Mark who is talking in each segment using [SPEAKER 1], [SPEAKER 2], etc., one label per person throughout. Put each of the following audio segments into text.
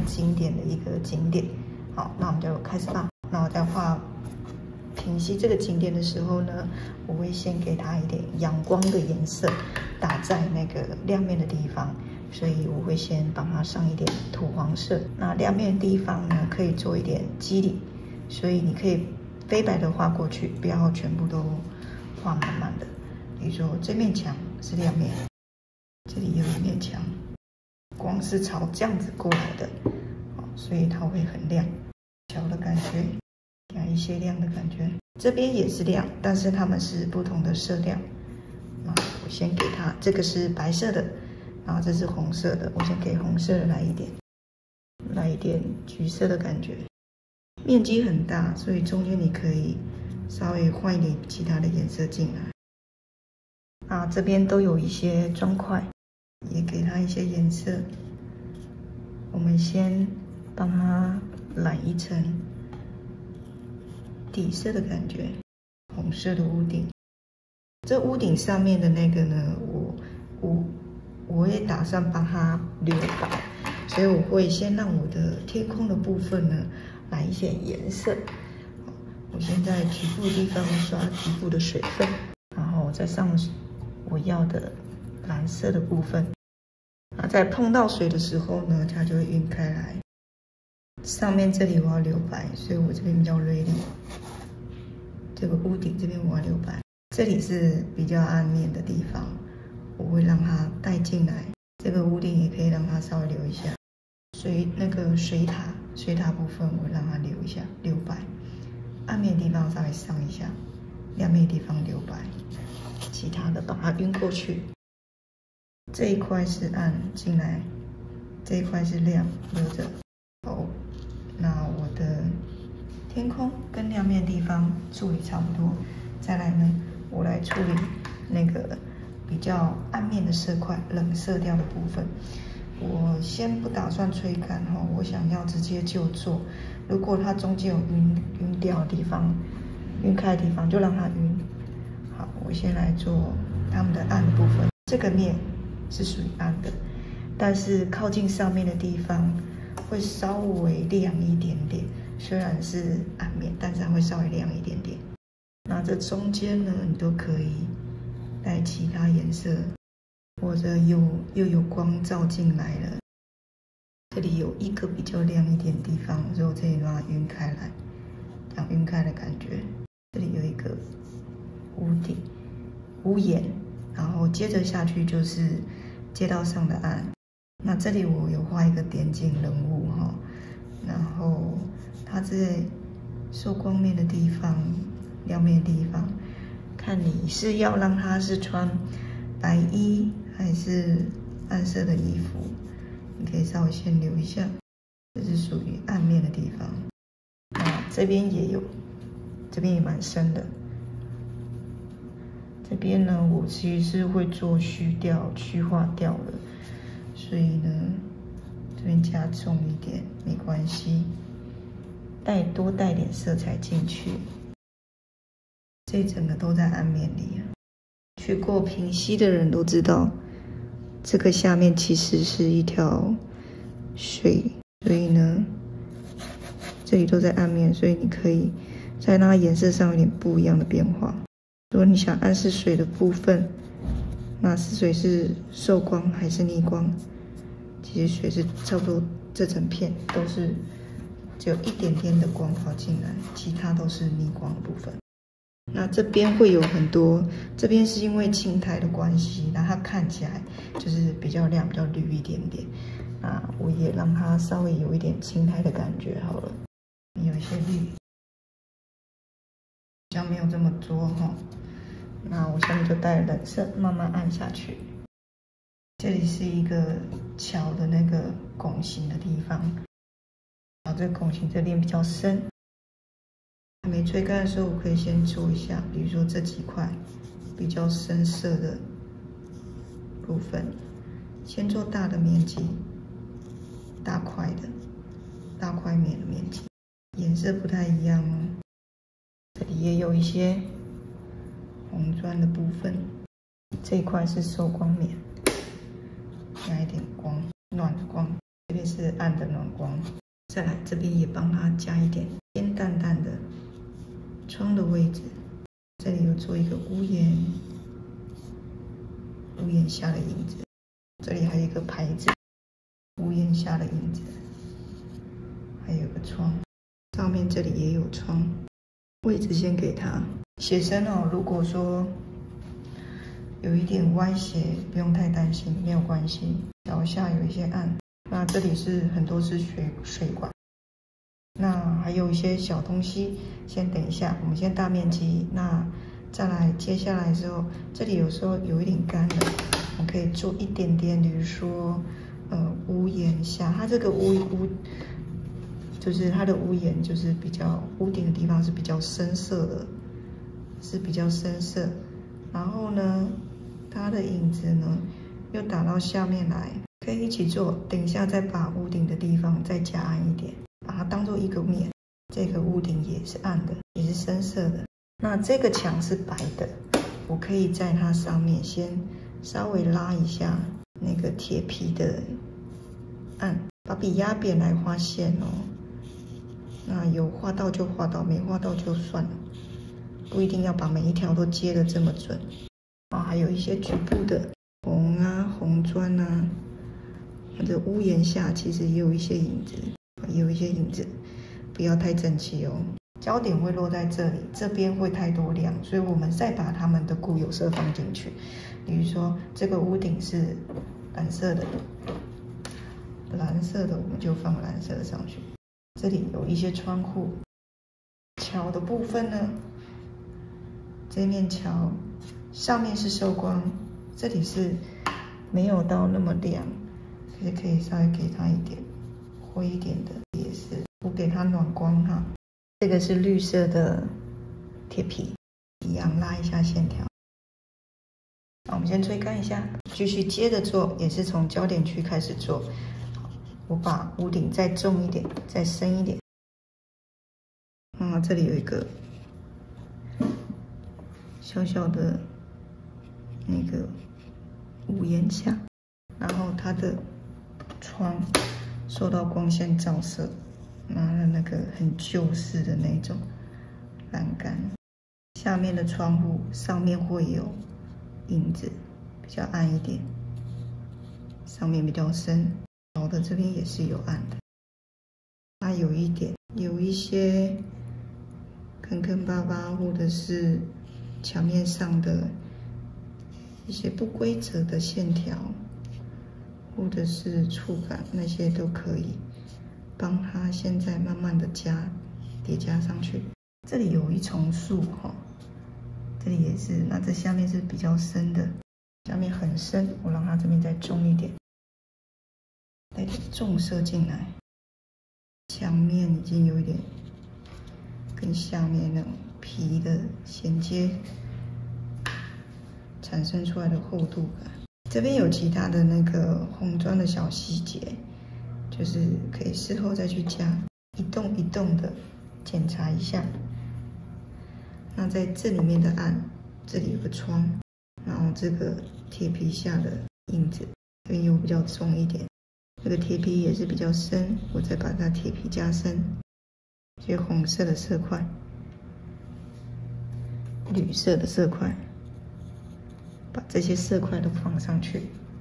[SPEAKER 1] 经典的一个景点。好，那我们就开始吧。那我在画平息这个景点的时候呢，我会先给它一点阳光的颜色打在那个亮面的地方，所以我会先帮它上一点土黄色。那亮面的地方呢，可以做一点肌理，所以你可以飞白的画过去，不要全部都画满满的。比如说这面墙是亮面，这里有一面墙，光是朝这样子过来的，所以它会很亮，小的感觉。给它一些亮的感觉，这边也是亮，但是它们是不同的色调。那我先给它，这个是白色的，然后这是红色的，我先给红色的来一点橘色的感觉。面积很大，所以中间你可以稍微换一点其他的颜色进来。啊，这边都有一些砖块，也给它一些颜色。我们先帮它染一层底色的感觉，红色的屋顶。这屋顶上面的那个呢，我也打算帮它留白，所以我会先让我的天空的部分呢来一些颜色。我先在局部的地方刷局部的水分，然后再上我要的蓝色的部分。那在碰到水的时候呢，它就会晕开来。上面这里我要留白，所以我这边比较锐利。这个屋顶这边我要留白，这里是比较暗面的地方，我会让它带进来。这个屋顶也可以让它稍微留一下。那个水塔部分我会让它留一下，留白。暗面的地方稍微上一下，亮面的地方留白，其他的把它晕过去。这一块是暗进来，这一块是亮留着。好，那我的天空跟亮面的地方处理差不多，再来呢，我来处理那个比较暗面的色块、冷色调的部分。我先不打算吹干哈，我想要直接就做。如果它中间有晕掉的地方、晕开的地方，就让它晕。好，我先来做它们的暗的部分。这个面是属于暗的，但是靠近上面的地方会稍微亮一点点，虽然是暗面，但是它会稍微亮一点点。那这中间呢，你都可以带其他颜色，或者又有光照进来了。这里有一个比较亮一点的地方，所以我这里让它晕开来，这样晕开的感觉。这里有一个屋顶、屋檐，然后接着下去就是街道上的暗。那这里我有画一个点睛人物哈，然后它在受光面的地方、亮面的地方，看你是要让它是穿白衣还是暗色的衣服，你可以稍微先留一下，这是属于暗面的地方。那这边也有，这边也蛮深的。这边呢，我其实是会做虚化掉的，所以呢，这边加重一点没关系，多带点色彩进去。这整个都在暗面里，去过平溪的人都知道，这个下面其实是一条水，所以呢，这里都在暗面，所以你可以在让它颜色上有点不一样的变化。如果你想暗示水的部分，那是水是受光还是逆光？其实水是差不多这整片都是只有一点点的光跑进来，其他都是逆光的部分。那这边会有很多，这边是因为青苔的关系，那它看起来就是比较亮、比较绿一点点。那我也让它稍微有一点青苔的感觉好了，有一些绿，比较没有这么多哈。那我下面就带冷色，慢慢按下去。这里是一个桥的那个拱形的地方，这个拱形这边比较深。还没吹干的时候，我可以先做一下，比如说这几块比较深色的部分，先做大的面积，大块面的面积，颜色不太一样哦。这里也有一些红砖的部分，这一块是受光面，加一点光，暖的光。这边是是暗的暖光。再来这边也帮它加一点偏淡淡的窗的位置，这里有做一个屋檐，屋檐下的影子，这里还有一个牌子，屋檐下的影子，还有个窗，上面这里也有窗，位置先给它。写生哦，如果说有一点歪斜，不用太担心，没有关系。脚下有一些暗，那这里是很多是水管，那还有一些小东西，先等一下，我们先大面积，那再来接下来之后，这里有时候有一点干了，我们可以做一点点，比如说屋檐下，它这个就是它的屋檐就是比较屋顶的地方是比较深色的，是比较深色，然后呢，它的影子呢又打到下面来，可以一起做。等一下再把屋顶的地方再加暗一点，把它当做一个面。这个屋顶也是暗的，也是深色的。那这个墙是白的，我可以在它上面先稍微拉一下那个铁皮的暗，把笔压扁来画线哦。那有画到就画到，没画到就算了，不一定要把每一条都接得这么准。还有一些局部的红啊、红砖啊，或者屋檐下其实也有一些影子，不要太整齐哦。焦点会落在这里，这边会太多亮，所以我们再把它们的固有色放进去。比如说这个屋顶是蓝色的，我们就放蓝色的上去。这里有一些窗户，桥的部分呢，这面桥上面是收光，这里是没有到那么亮，可是可以稍微给它一点灰一点的，也是我给它暖光哈。这个是绿色的铁皮，一样拉一下线条。我们先吹干一下，继续接着做，也是从焦点区开始做。我把屋顶再重一点，再深一点。这里有一个小小的那个屋檐下，然后它的窗受到光线照射，拿了那个很旧式的那种栏杆。下面的窗户上面会有影子，比较暗一点，上面比较深。桥的这边也是有暗的，它有一些坑坑巴巴，或者是墙面上的一些不规则的线条，或者是触感，那些都可以帮它现在慢慢的叠加上去。这里有一丛树哈，这里也是，那这下面是比较深的，下面很深，我让它这边再重一点，带点重色进来。墙面已经有一点跟下面那种皮的衔接产生出来的厚度感。这边有其他的那个红砖的小细节，就是可以事后再去加，一栋一栋的检查一下。那在这里面的暗，这里有个窗，然后这个铁皮下的影子，这边有比较重一点，这个铁皮也是比较深，我再把它铁皮加深，这些红色的色块，绿色的色块，把这些色块都放上去。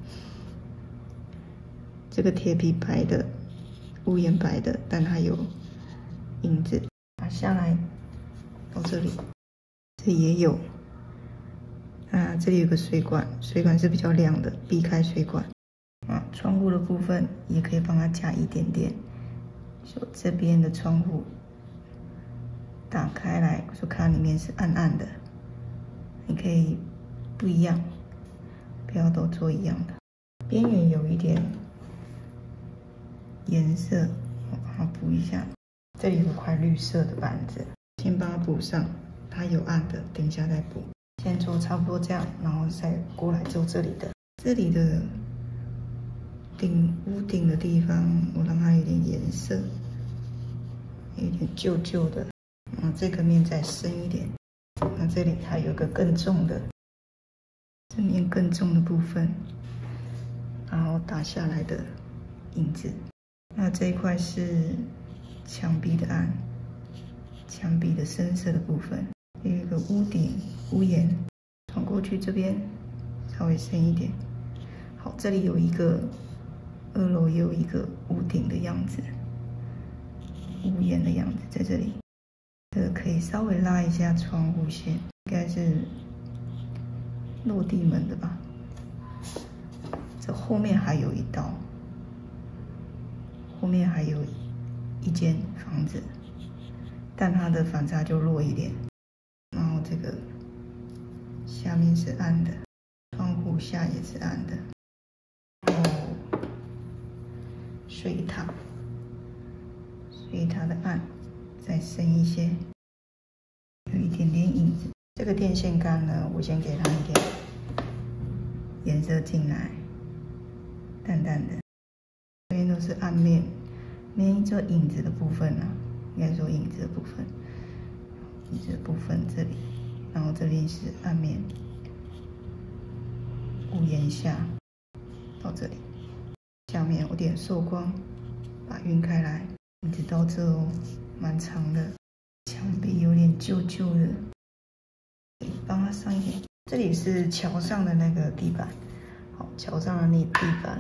[SPEAKER 1] 这个铁皮白的，屋檐白的，但它有影子。拿下来到这里，这里也有。这里有个水管，水管是比较亮的，避开水管。窗户的部分也可以帮它加一点点，就这边的窗户打开来，就看里面是暗暗的，你可以不一样，不要都做一样的。边缘有一点颜色，我把它补一下。这里有块绿色的板子，先把它补上，它有暗的，等一下再补。先做差不多这样，然后再过来做这里的。这里的屋顶的地方，我让它有点颜色，有点旧旧的。这个面再深一点。那这里还有一个更重的，这面更重的部分，然后打下来的影子， 那这一块是墙壁的暗，墙壁的深色的部分，有一个屋顶屋檐，转过去这边稍微深一点。好，这里有一个2楼也有一个屋顶的样子，屋檐的样子在这里。这个可以稍微拉一下窗户线，应该是落地门的吧。这后面还有一道，后面还有一间房子，但它的反差就弱一点。然后这个下面是暗的，窗户下也是暗的。然后水塔的暗再深一些，有一点点影子。这个电线杆呢，我先给它一点颜色进来，淡淡的。这边都是暗面，没这影子的部分啊，应该说影子的部分，影子的部分这里，然后这边是暗面，屋檐下到这里，下面有点受光，把晕开来，一直到这哦，蛮长的，墙壁有点旧旧的，帮它上一点。这里是桥上的那个地板，好，桥上的那地板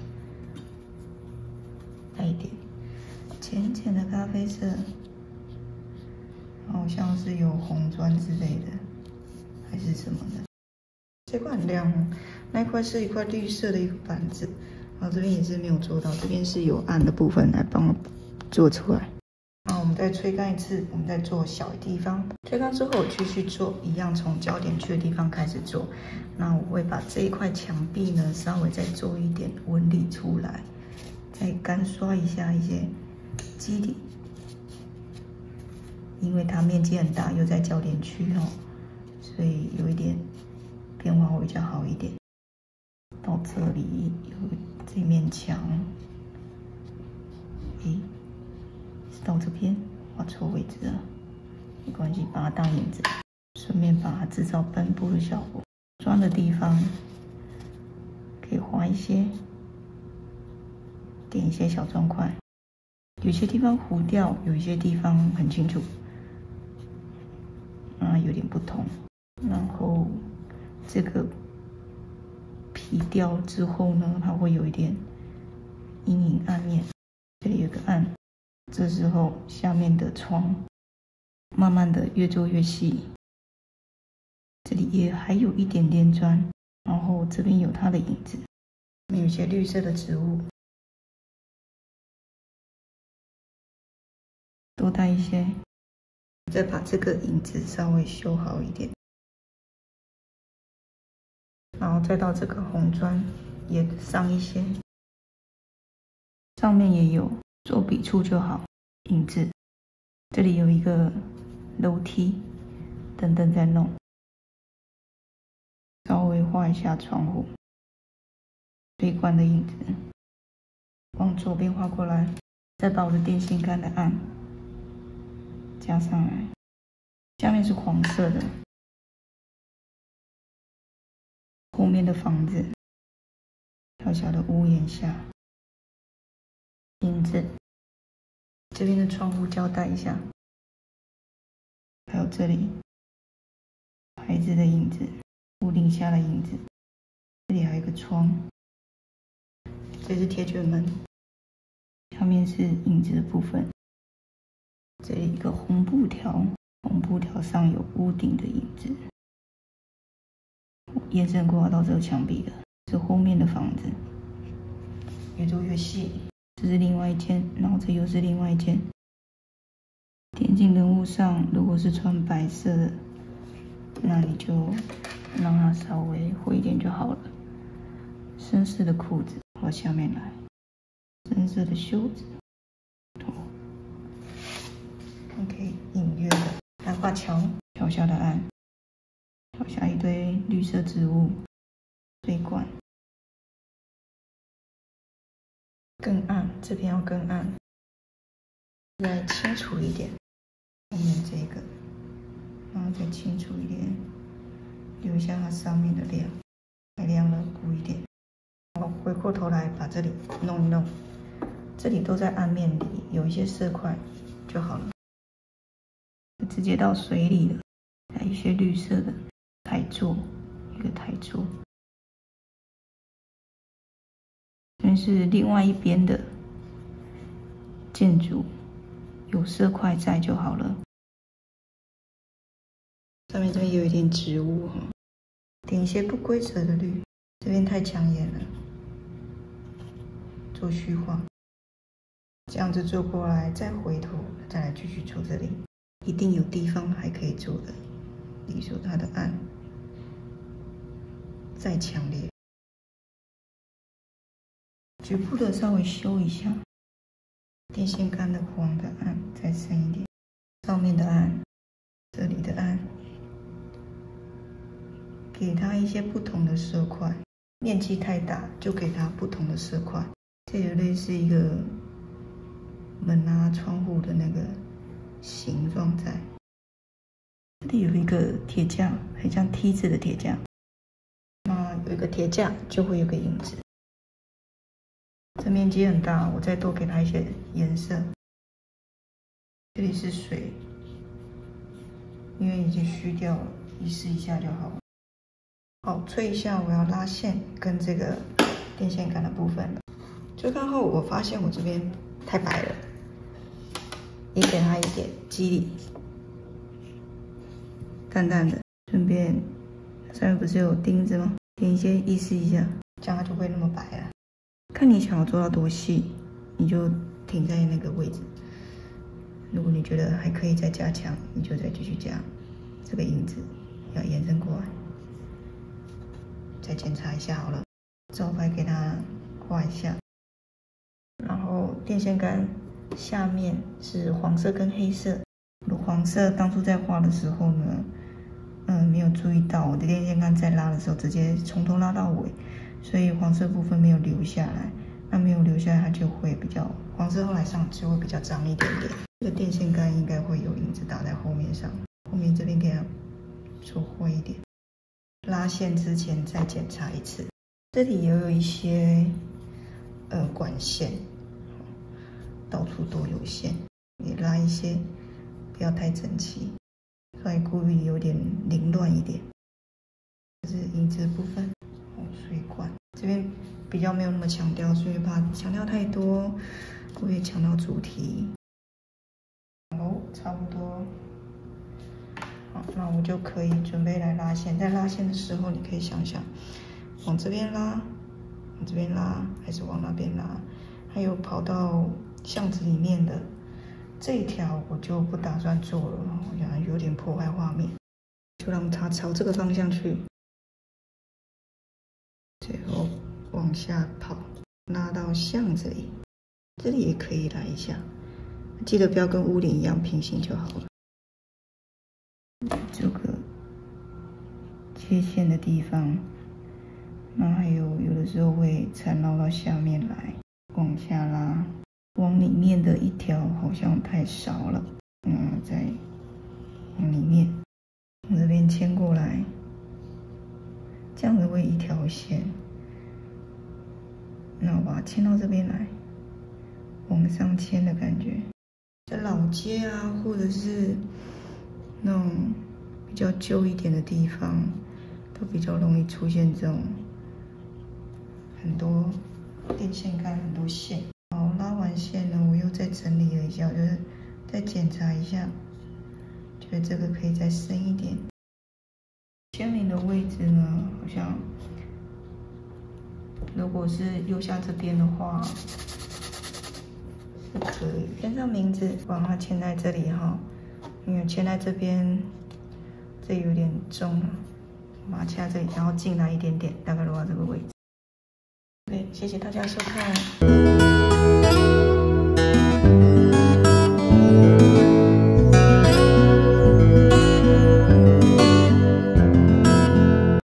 [SPEAKER 1] 带一点浅浅的咖啡色，好像是有红砖之类的，还是什么的。这块很亮哦，那块是一块绿色的一个板子，然后这边也是没有做到，这边是有暗的部分来帮我做出来。然后我们再吹干一次，我们再做小的地方。吹干之后，我继续做，一样从焦点去的地方开始做。那我会把这一块墙壁呢，稍微再做一点纹理出来，再干刷一下一些基底，因为它面积很大，又在焦点区哦，所以有一点变化会比较好一点。到这里有这面墙，到这边画错位置了，没关系，把它当影子，顺便把它制造斑驳的效果。砖的地方可以画一些，点一些小砖块，有些地方糊掉，有一些地方很清楚，有点不同。然后这个皮掉之后呢，它会有一点阴影暗面，这里有个暗。这时候下面的窗慢慢的越做越细，这里也还有一点点砖，然后这边有它的影子，有一些绿色的植物，多带一些，再把这个影子稍微修好一点，然后再到这个红砖也上一些，上面也有，做笔触就好。影子，这里有一个楼梯，等等再弄。稍微画一下窗户，悲观的影子，往左边画过来，再把我的电线杆的暗加上来。下面是黄色的，后面的房子，小小的屋檐下，影子。这边的窗户交代一下，还有这里孩子的影子，屋顶下的影子，这里还有一个窗，这是铁卷门，下面是影子的部分，这里一个红布条，红布条上有屋顶的影子，延伸过来到这个墙壁的，是后面的房子，越做越细。这是另外一间，然后这又是另外一间。田径人物上，如果是穿白色的，那你就让它稍微灰一点就好了。深色的裤子画下面来，深色的袖子，OK， 隐约的来画桥，桥下的岸，桥下一堆绿色植物，水管。更暗，这边要更暗，再清楚一点。后面这个，然后再清楚一点，留下它上面的亮，再亮了补一点。然后回过头来把这里弄一弄， 这里都在暗面里有一些色块就好了，直接到水里了，还有一些绿色的台座，一个台座。这边是另外一边的建筑，有色块在就好了。上面这边有一点植物哈，点一些不规则的绿，这边太抢眼了，做虚化。这样子做过来，再回头再来继续做这里，一定有地方还可以做的。比如说它的暗再强烈，局部的稍微修一下，电线杆的黄的暗再深一点，上面的暗，这里的暗，给它一些不同的色块。面积太大，就给它不同的色块。这有类似一个门啊、窗户的那个形状在。这里有一个铁架，很像梯子的铁架。那有一个铁架，就会有个影子。这面积很大，我再多给它一些颜色。这里是水，因为已经虚掉了，意思一下就好了。好，吹一下，我要拉线跟这个电线杆的部分了。吹干后，我发现我这边太白了，也给它一点肌理，淡淡的。顺便上面不是有钉子吗？点一些意思一下，这样它就会那么白了。看你想要做到多细，你就停在那个位置。如果你觉得还可以再加强，你就再继续加。这个影子要延伸过来，再检查一下好了。招牌给它画一下，然后电线杆下面是黄色跟黑色。黄色当初在画的时候呢，没有注意到我的电线杆在拉的时候直接从头拉到尾，所以黄色部分没有留下来。那没有留下来，它就会比较黄色，后来上就会比较脏一点点。这个电线杆应该会有影子打在后面上，后面这边给它做灰一点。拉线之前再检查一次，这里也有一些管线，到处都有线，也拉一些，不要太整齐，所以故意有点凌乱一点。这是影子的部分，水管这边比较没有那么强调，所以怕强调太多，我也强调主题。好，差不多。好，那我就可以准备来拉线。在拉线的时候，你可以想想，往这边拉，往这边拉，还是往那边拉？还有跑到巷子里面的这一条，我就不打算做了，我觉得有点破坏画面，就让它朝这个方向去。最后往下跑，拉到巷子里，这里也可以来一下，记得不要跟屋顶一样平行就好了。这个切线的地方，那还有的时候会缠绕到下面来，往下拉，往里面的一条好像太少了，再往里面，从这边牵过来，这样子会一条线。那我把它牵到这边来，往上牵的感觉。在老街啊，或者是那种比较旧一点的地方，都比较容易出现这种很多电线杆、很多线。好，拉完线呢，我又再整理了一下，我就是再检查一下，觉得这个可以再深一点。签名的位置呢，好像如果是右下这边的话，是可以签上名字，把它签在这里哈。因为签在这边，这有点重了，把它签在这里，然后进来一点点，大概落到这个位置。对，谢谢大家收看。